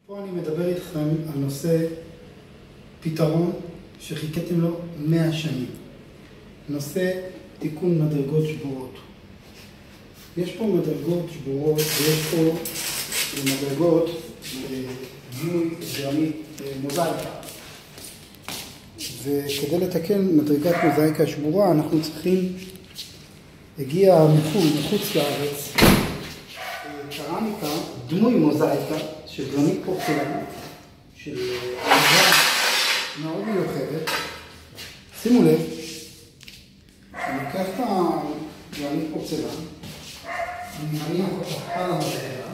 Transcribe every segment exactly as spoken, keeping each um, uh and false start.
פה אני מדבר איתכם על נושא פתרון שחיכיתם לו מאה שנים. נושא תיקון מדרגות שבורות. יש פה מדרגות שבורות ויש פה מדרגות דמוי גרמית מוזאיקה. וכדי לתקן מדרגת מוזאיקה שבורה אנחנו צריכים, הגיע מחו"ל, מחוץ לארץ, קרמיקה, דמוי מוזאיקה של גרמית פורצלן, של עבודה מאוד מיוחדת. שימו לב, אני אקח את הגרמית פורצלן, אני מניח אותה על המדרגה,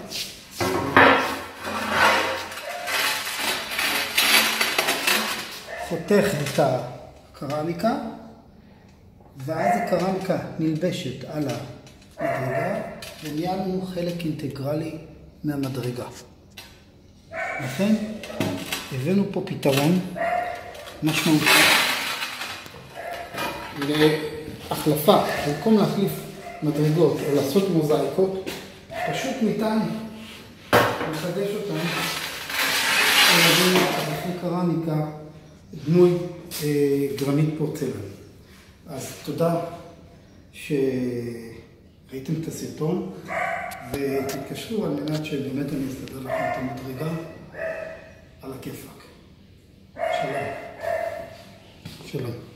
חותך את הקרמיקה, ואז הקרמיקה נלבשת על המדרגה, ונהיה לנו חלק אינטגרלי מהמדרגה. לכן הבאנו פה פתרון משמעותי להחלפה. במקום להחליף מדרגות או לעשות מוזאיקות, פשוט ניתן לחדש אותן על ידי קרמיקה דמוי אה, גרמית פורצלן. אז תודה שראיתם את הסרטון, ותתקשרו על מנת שבאמת אני אסתדר לכם את המדרגה על הכיפק. שלום. שלום.